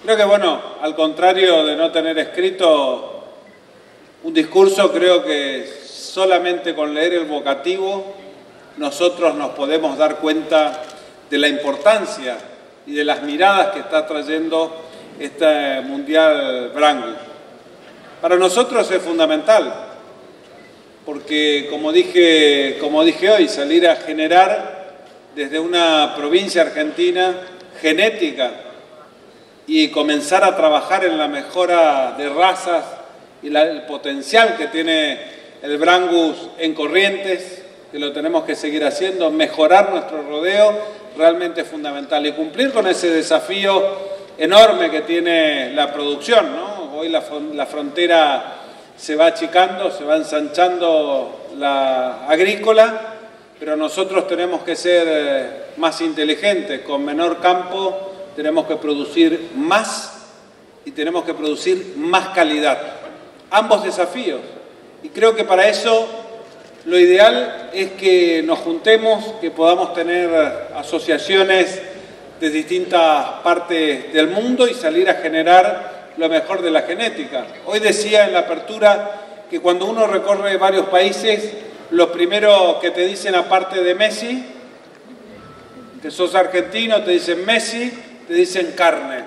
Creo que, bueno, al contrario de no tener escrito un discurso, creo que solamente con leer el vocativo nosotros nos podemos dar cuenta de la importancia y de las miradas que está trayendo este Mundial Brangus. Para nosotros es fundamental, porque como dije hoy, salir a generar desde una provincia argentina genética y comenzar a trabajar en la mejora de razas y el potencial que tiene el Brangus en Corrientes, que lo tenemos que seguir haciendo, mejorar nuestro rodeo, realmente es fundamental. Y cumplir con ese desafío enorme que tiene la producción, ¿no? Hoy la frontera se va achicando, se va ensanchando la agrícola, pero nosotros tenemos que ser más inteligentes, con menor campo tenemos que producir más y tenemos que producir más calidad. Ambos desafíos. Y creo que para eso lo ideal es que nos juntemos, que podamos tener asociaciones de distintas partes del mundo y salir a generar lo mejor de la genética. Hoy decía en la apertura que cuando uno recorre varios países, lo primero que te dicen aparte de Messi, que sos argentino, te dicen Messi, te dicen carne.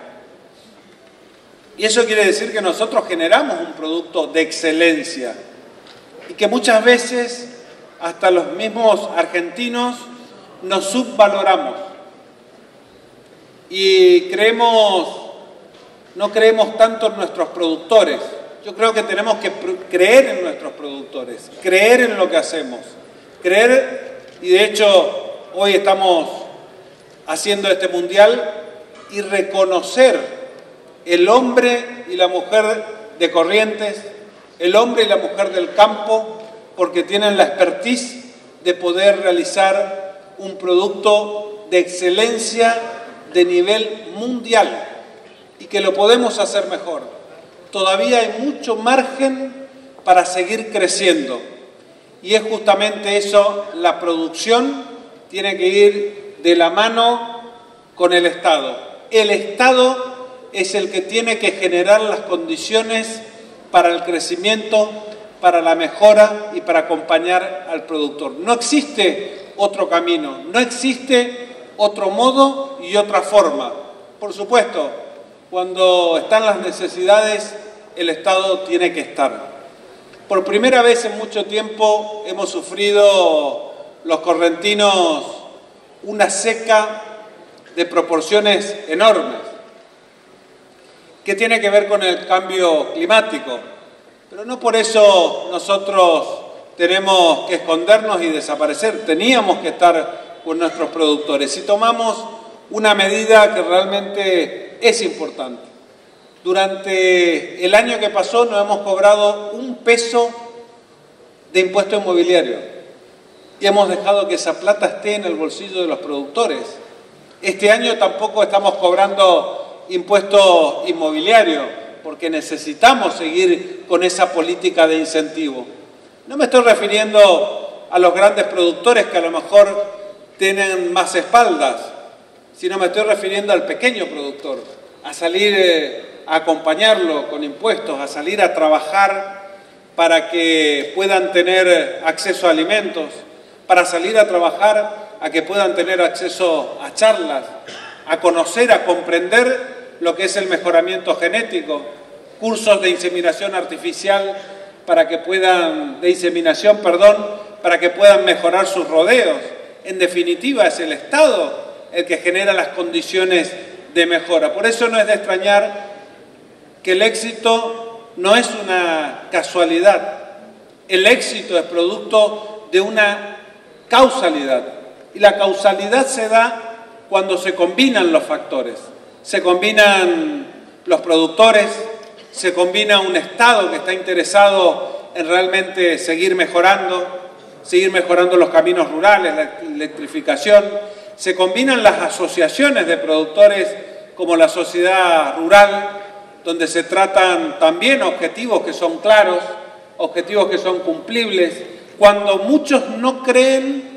Y eso quiere decir que nosotros generamos un producto de excelencia y que muchas veces hasta los mismos argentinos nos subvaloramos y no creemos tanto en nuestros productores. Yo creo que tenemos que creer en nuestros productores, creer en lo que hacemos, y de hecho hoy estamos haciendo este mundial y reconocer el hombre y la mujer de Corrientes, el hombre y la mujer del campo, porque tienen la expertise de poder realizar un producto de excelencia de nivel mundial y que lo podemos hacer mejor. Todavía hay mucho margen para seguir creciendo y es justamente eso, la producción tiene que ir de la mano con el Estado. El Estado es el que tiene que generar las condiciones para el crecimiento, para la mejora y para acompañar al productor. No existe otro camino, no existe otro modo y otra forma. Por supuesto, cuando están las necesidades, el Estado tiene que estar. Por primera vez en mucho tiempo hemos sufrido los correntinos una seca de proporciones enormes, que tiene que ver con el cambio climático. Pero no por eso nosotros tenemos que escondernos y desaparecer. Teníamos que estar con nuestros productores y tomamos una medida que realmente es importante. Durante el año que pasó no hemos cobrado un peso de impuesto inmobiliario y hemos dejado que esa plata esté en el bolsillo de los productores. Este año tampoco estamos cobrando impuesto inmobiliario porque necesitamos seguir con esa política de incentivo. No me estoy refiriendo a los grandes productores que a lo mejor tienen más espaldas, sino me estoy refiriendo al pequeño productor, a salir a acompañarlo con impuestos, a salir a trabajar para que puedan tener acceso a alimentos, para salir a trabajar a que puedan tener acceso a charlas, a conocer, a comprender lo que es el mejoramiento genético, cursos de inseminación artificial para que puedan mejorar sus rodeos. En definitiva, es el Estado el que genera las condiciones de mejora. Por eso no es de extrañar que el éxito no es una casualidad. El éxito es producto de una causalidad. Y la causalidad se da cuando se combinan los factores. Se combinan los productores, se combina un Estado que está interesado en realmente seguir mejorando los caminos rurales, la electrificación. Se combinan las asociaciones de productores como la sociedad rural, donde se tratan también objetivos que son claros, objetivos que son cumplibles. Cuando muchos no creen,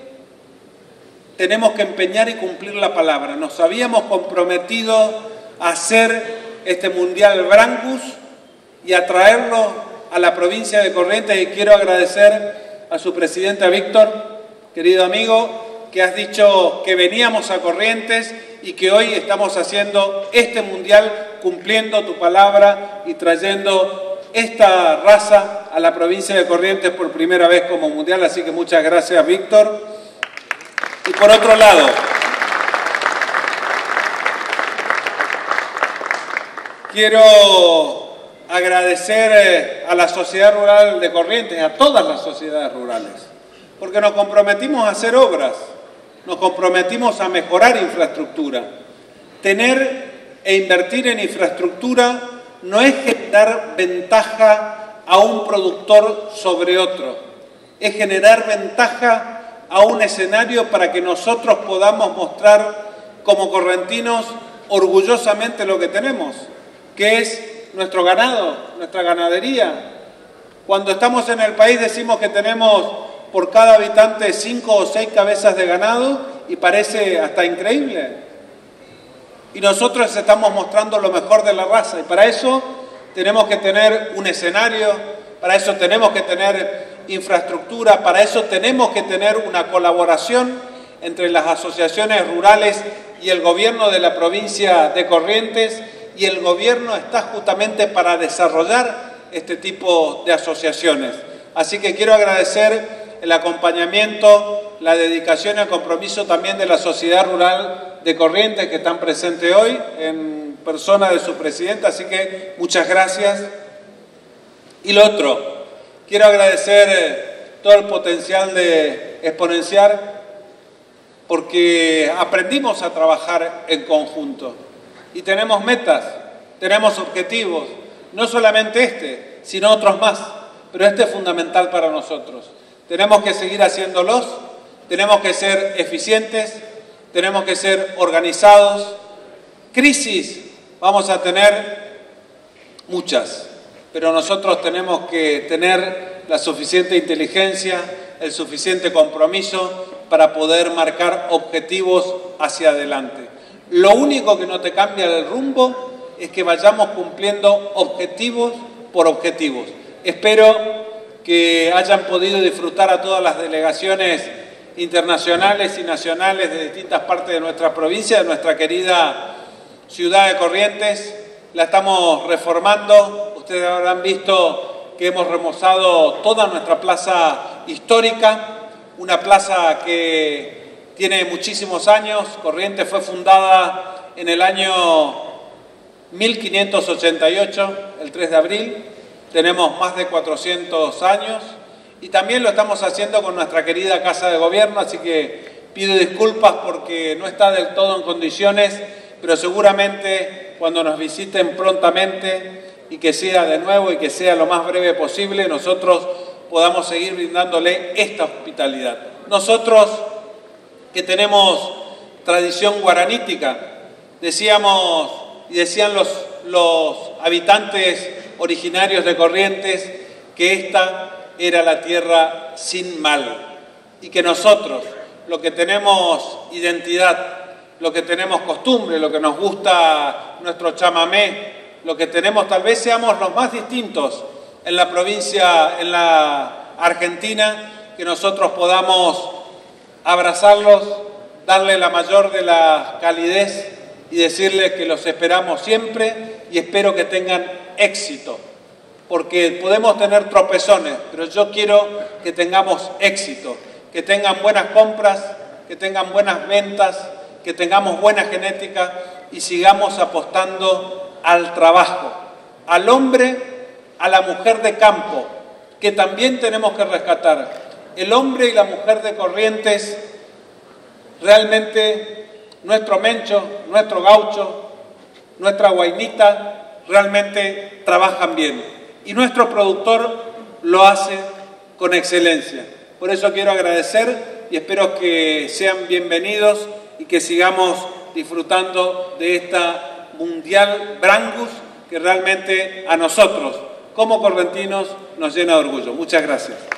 tenemos que empeñar y cumplir la palabra. Nos habíamos comprometido a hacer este Mundial Brangus y a traerlo a la provincia de Corrientes. Y quiero agradecer a su presidente, a Víctor, querido amigo, que has dicho que veníamos a Corrientes y que hoy estamos haciendo este Mundial cumpliendo tu palabra y trayendo esta raza a la provincia de Corrientes por primera vez como Mundial. Así que muchas gracias, Víctor. Y por otro lado, quiero agradecer a la Sociedad Rural de Corrientes, a todas las sociedades rurales, porque nos comprometimos a hacer obras, nos comprometimos a mejorar infraestructura. Tener e invertir en infraestructura no es generar ventaja a un productor sobre otro, es generar ventaja a un escenario para que nosotros podamos mostrar como correntinos orgullosamente lo que tenemos, que es nuestro ganado, nuestra ganadería. Cuando estamos en el país decimos que tenemos por cada habitante 5 o 6 cabezas de ganado y parece hasta increíble. Y nosotros estamos mostrando lo mejor de la raza y para eso tenemos que tener un escenario, para eso tenemos que tener infraestructura, para eso tenemos que tener una colaboración entre las asociaciones rurales y el gobierno de la provincia de Corrientes, y el gobierno está justamente para desarrollar este tipo de asociaciones. Así que quiero agradecer el acompañamiento, la dedicación y el compromiso también de la Sociedad Rural de Corrientes, que están presentes hoy en persona de su presidenta, así que muchas gracias. Y lo otro, quiero agradecer todo el potencial de Exponenciar, porque aprendimos a trabajar en conjunto y tenemos metas, tenemos objetivos, no solamente este, sino otros más, pero este es fundamental para nosotros. Tenemos que seguir haciéndolos, tenemos que ser eficientes, tenemos que ser organizados. Crisis vamos a tener muchas, pero nosotros tenemos que tener la suficiente inteligencia, el suficiente compromiso para poder marcar objetivos hacia adelante. Lo único que no te cambia el rumbo es que vayamos cumpliendo objetivos por objetivos. Espero que hayan podido disfrutar a todas las delegaciones internacionales y nacionales de distintas partes de nuestra provincia, de nuestra querida ciudad de Corrientes. La estamos reformando. Ustedes habrán visto que hemos remozado toda nuestra plaza histórica, una plaza que tiene muchísimos años. Corrientes fue fundada en el año 1588, el 3 de abril. Tenemos más de 400 años y también lo estamos haciendo con nuestra querida Casa de Gobierno, así que pido disculpas porque no está del todo en condiciones, pero seguramente cuando nos visiten prontamente y que sea de nuevo y que sea lo más breve posible, nosotros podamos seguir brindándole esta hospitalidad. Nosotros que tenemos tradición guaranítica, decíamos y decían los habitantes originarios de Corrientes que esta era la tierra sin mal y que nosotros, lo que tenemos identidad, lo que tenemos costumbre, lo que nos gusta nuestro chamamé, lo que tenemos, tal vez seamos los más distintos en la provincia, en la Argentina, que nosotros podamos abrazarlos, darle la mayor de la calidez y decirles que los esperamos siempre y espero que tengan éxito, porque podemos tener tropezones, pero yo quiero que tengamos éxito, que tengan buenas compras, que tengan buenas ventas, que tengamos buena genética y sigamos apostando al trabajo, al hombre, a la mujer de campo, que también tenemos que rescatar. El hombre y la mujer de Corrientes, realmente nuestro mencho, nuestro gaucho, nuestra guainita, realmente trabajan bien y nuestro productor lo hace con excelencia. Por eso quiero agradecer y espero que sean bienvenidos y que sigamos disfrutando de esta Mundial Brangus que realmente a nosotros como correntinos nos llena de orgullo. Muchas gracias.